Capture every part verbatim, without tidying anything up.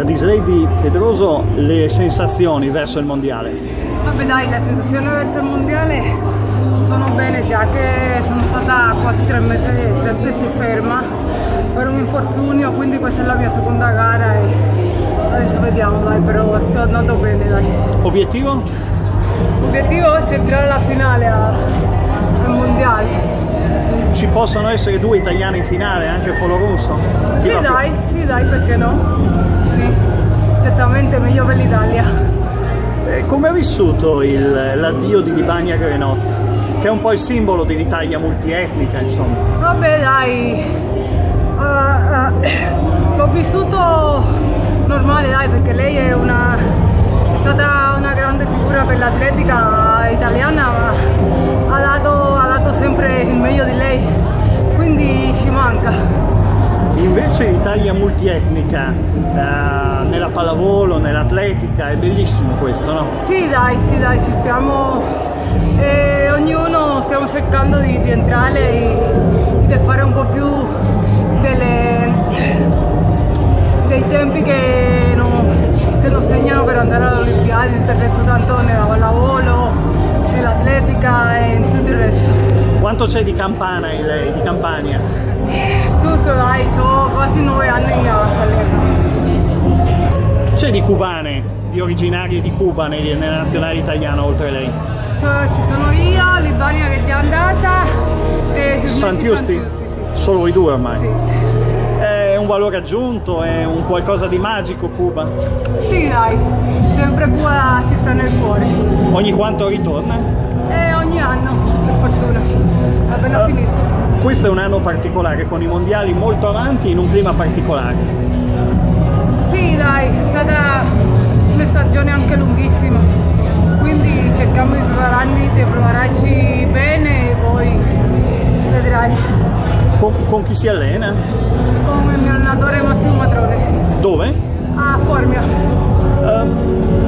A disdei di Pedroso, le sensazioni verso il mondiale? Vabbè dai, le sensazioni verso il mondiale sono bene, già che sono stata quasi tre mesi, tre mesi ferma per un infortunio, quindi questa è la mia seconda gara e adesso vediamo, dai, però sto andando bene, dai. Obiettivo? L'obiettivo è entrare alla finale al mondiale. Ci possono essere due italiani in finale, anche Folorusso? Sì dai, sì dai, perché no? Sì, certamente meglio per l'Italia. E come ha vissuto l'addio di Di Bagna-Grenot, che è un po' il simbolo dell'Italia multietnica, insomma? Vabbè dai, uh, uh, l'ho vissuto normale, dai, perché lei è, una, è stata una grande figura per l'atletica italiana, ma ha dato, ha dato sempre il meglio di lei, quindi ci manca. Invece l'Italia multietnica eh, nella pallavolo, nell'atletica, è bellissimo questo, no? Sì dai, sì dai, ci stiamo, eh, ognuno stiamo cercando di, di entrare e di fare un po' più delle, dei tempi che non, che non segnano per andare alle Olimpiadi, tutto il resto tanto nella pallavolo, nell'atletica e in tutto il resto. Quanto c'è di Campana in lei, di Campania? Tutto dai, ho quasi nove anni a Salerno. C'è di cubane, di originarie di Cuba nella nazionale italiana oltre lei? So, ci sono io, Libania che è già andata e Santiusti? Santiusti sì. Solo voi due ormai? Sì. È un valore aggiunto, è un qualcosa di magico Cuba? Sì dai, sempre Cuba ci sta nel cuore. Ogni quanto ritorna? Eh, ogni anno, per fortuna, appena uh, finisco. Questo è un anno particolare, con i mondiali molto avanti in un clima particolare. Sì dai, è stata una stagione anche lunghissima, quindi cerchiamo di prepararci, di prepararci bene e poi vedrai. Con, con chi si allena? Con il mio allenatore Massimo Matrone. Dove? A Formia. Um,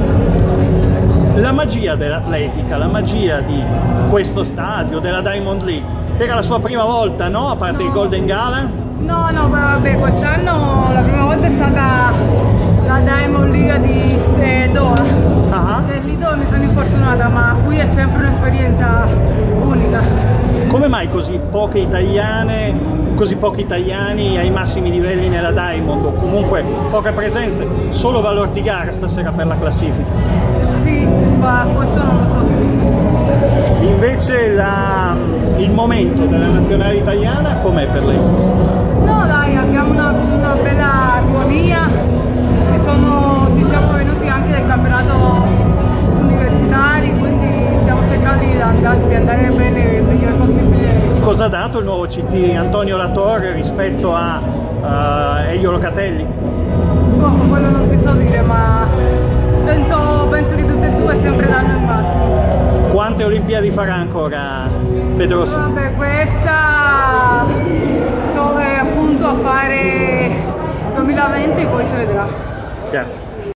la magia dell'atletica, la magia di questo stadio, della Diamond League, era la sua prima volta, no? A parte no. il Golden Gala? No, no, vabbè, quest'anno la prima volta è stata la Diamond League di eh, Doha. Uh-huh. E lì dove mi sono infortunata, ma qui è sempre un'esperienza unica. Come mai così poche italiane, così pochi italiani ai massimi livelli nella Diamond, o comunque poche presenze? Solo valor di gara stasera per la classifica? Sì, ma questo non lo so. Invece la, il momento della nazionale italiana com'è per lei? No dai, abbiamo una, una bella armonia, ci, sono, ci siamo venuti anche dal campionato universitario, quindi stiamo cercando di andare, di andare bene il miglior possibile. Cosa ha dato il nuovo C T Antonio Latorre rispetto a uh, Elio Locatelli? No, quello non ti so dire, ma penso, penso che tutte e due sempre danno il massimo. Quante Olimpiadi farà ancora Pedroso? Vabbè, questa dove appunto a fare duemilaventi, poi si vedrà. Grazie.